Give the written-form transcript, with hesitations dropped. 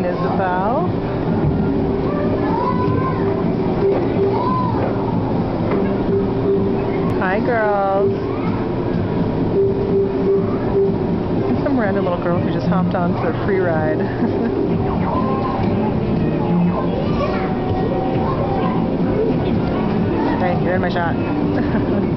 Isobel. Hi, girls. Some random little girl who just hopped onto a free ride. Hey, you're in my shot.